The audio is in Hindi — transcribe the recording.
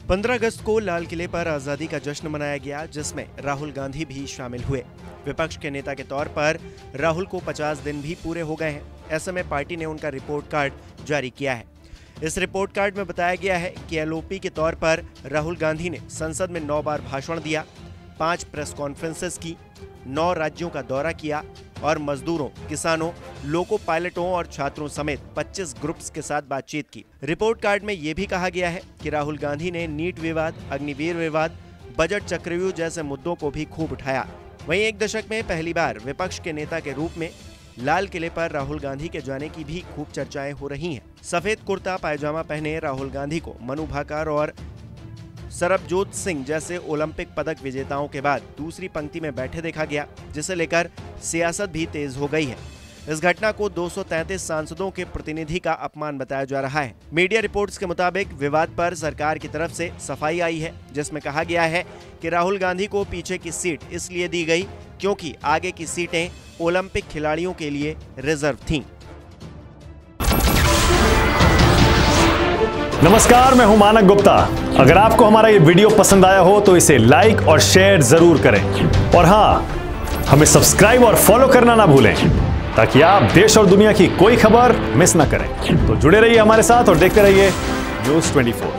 15 अगस्त को लाल किले पर आजादी का जश्न मनाया गया, जिसमें राहुल गांधी भी शामिल हुए। विपक्ष के नेता के तौर पर राहुल को 50 दिन भी पूरे हो गए हैं। ऐसे में पार्टी ने उनका रिपोर्ट कार्ड जारी किया है। इस रिपोर्ट कार्ड में बताया गया है कि एलओपी के तौर पर राहुल गांधी ने संसद में 9 बार भाषण दिया, 5 प्रेस कॉन्फ्रेंसेस की, 9 राज्यों का दौरा किया और मजदूरों, किसानों, लोको पायलटों और छात्रों समेत 25 ग्रुप्स के साथ बातचीत की। रिपोर्ट कार्ड में यह भी कहा गया है कि राहुल गांधी ने नीट विवाद, अग्निवीर विवाद, बजट चक्रव्यूह जैसे मुद्दों को भी खूब उठाया। वहीं एक दशक में पहली बार विपक्ष के नेता के रूप में लाल किले पर राहुल गांधी के जाने की भी खूब चर्चाएं हो रही हैं। सफेद कुर्ता पायजामा पहने राहुल गांधी को मनु भाकर और सरबजोत सिंह जैसे ओलंपिक पदक विजेताओं के बाद दूसरी पंक्ति में बैठे देखा गया, जिसे लेकर सियासत भी तेज हो गई है। इस घटना को 233 सांसदों के प्रतिनिधि का अपमान बताया जा रहा है। मीडिया रिपोर्ट्स के मुताबिक विवाद पर सरकार की तरफ से सफाई आई है, जिसमें कहा गया है कि राहुल गांधी को पीछे की सीट इसलिए दी गई क्योंकि आगे की सीटें ओलंपिक खिलाड़ियों के लिए रिजर्व थीं। नमस्कार, मैं हूं मानक गुप्ता। अगर आपको हमारा ये वीडियो पसंद आया हो तो इसे लाइक और शेयर जरूर करें, और हां, हमें सब्सक्राइब और फॉलो करना ना भूलें ताकि आप देश और दुनिया की कोई खबर मिस ना करें। तो जुड़े रहिए हमारे साथ और देखते रहिए न्यूज़ 24।